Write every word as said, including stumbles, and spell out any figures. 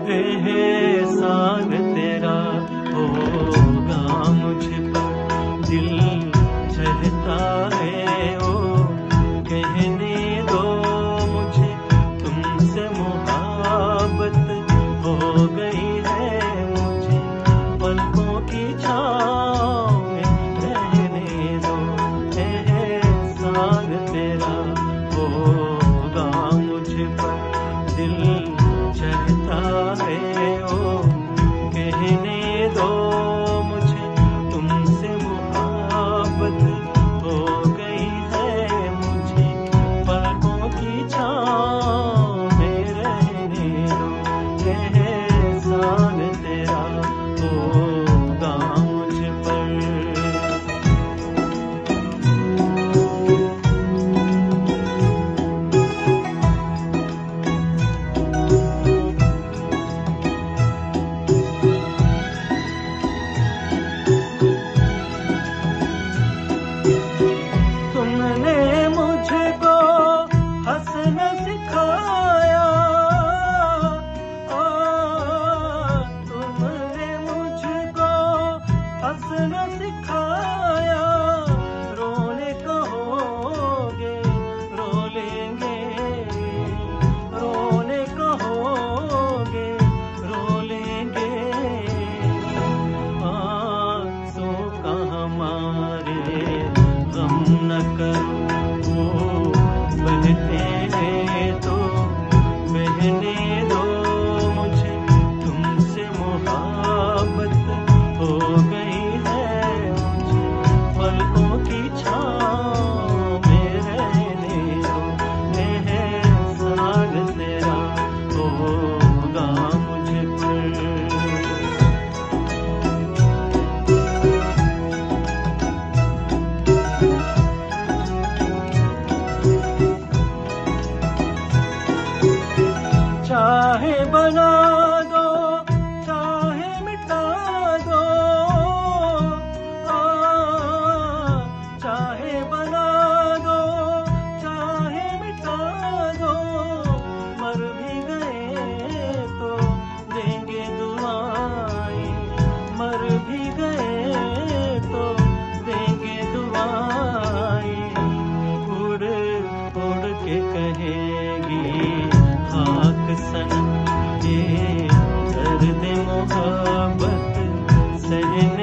एहसान तेरा होगा मुझ पर, दिल चाहता है ओ कहने दो मुझे तुमसे मोहब्बत हो गई है मुझे, पलकों की छाँव में रहने दो। एहसान तेरा होगा मुझ पर, दिल चाहता है ओ कहने दो मुझे तुमसे मोहब्बत हो गई है मुझे, पलकों की छाँव में रहने दो। एहसान तेरा होगा मुझ पर। तुमने मुझको हंसना सिखाया, ओ तुमने मुझको हंसना सिखाया, रोने कहोगे रो लेंगे, रोने कहोगे रो लेंगे, आंसू का हमारे गम न करो, वो बहते हैं तो बहने दो मुझे तुमसे मोहब्बत हो गई है मुझे, पलकों की छाँव में रहने दो। एहसान तेरा होगा मुझ पर। चाहे बना दो चाहे मिटा दो, आ, चाहे बना दो चाहे मिटा दो, मर भी गए तो देंगे दुआएं, मर भी गए तो देंगे दुआएं, उड़ उड़ के कहेगी खाक सनम ये दर्द मोहब्बत सहने